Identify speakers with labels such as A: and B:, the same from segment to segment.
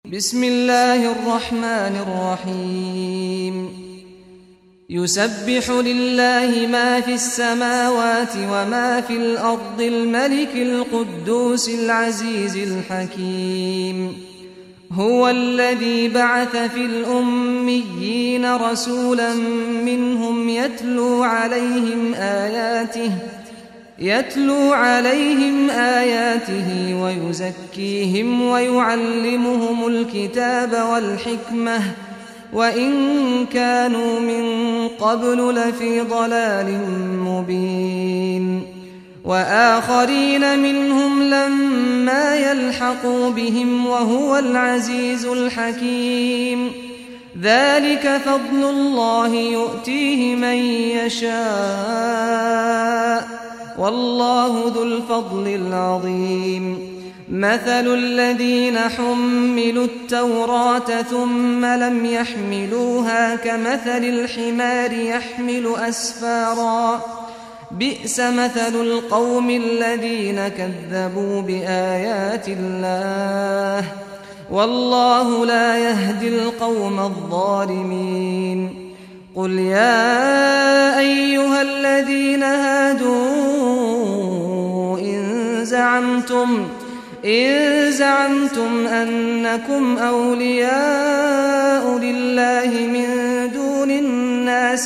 A: بسم الله الرحمن الرحيم يسبح لله ما في السماوات وما في الأرض الملك القدوس العزيز الحكيم هو الذي بعث في الأميين رسولا منهم يتلو عليهم آياته ويزكيهم ويعلمهم الكتاب والحكمة وإن كانوا من قبل لفي ضلال مبين وآخرين منهم لما يلحقوا بهم وهو العزيز الحكيم ذلك فضل الله يؤتيه من يشاء والله ذو الفضل العظيم مثل الذين حملوا التوراة ثم لم يحملوها كمثل الحمار يحمل أسفارا بئس مثل القوم الذين كذبوا بآيات الله والله لا يهدي القوم الظالمين قل يا أيها الذين هادوا إن زعمتم أنكم أولياء لله من دون الناس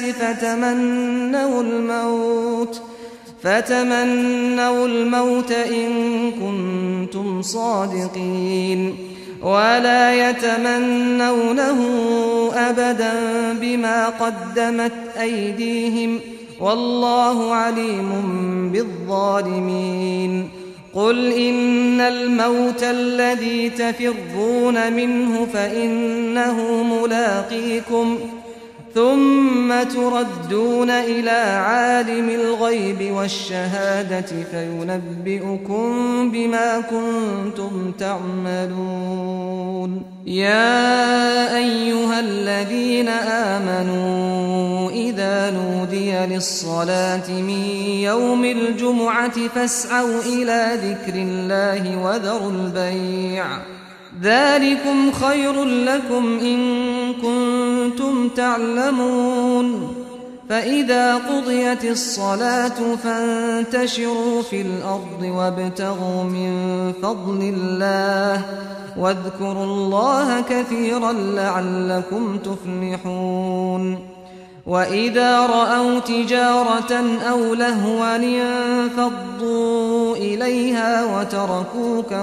A: فتمنوا الموت إن كنتم صادقين ولا يتمنونه أبدا بما قدمت أيديهم والله عليم بالظالمين قل إن الموت الذي تفرون منه فإنه ملاقيكم ثم تردون إلى عالم الغيب والشهادة فينبئكم بما كنتم تعملون يا أيها الذين آمنوا إذا نودي للصلاة من يوم الجمعة فاسعوا إلى ذكر الله وذروا البيع ذلكم خير لكم إن كنتم تعلمون فإذا قضيت الصلاة فانتشروا في الأرض وابتغوا من فضل الله واذكروا الله كثيرا لعلكم تفلحون وإذا رأوا تجارة أو لهوا انفضوا إليها وتركوك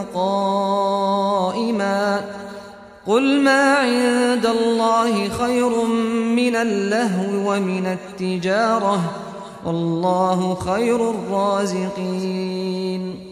A: قائما قل ما عند الله خير من اللهو ومن التجارة والله خير الرازقين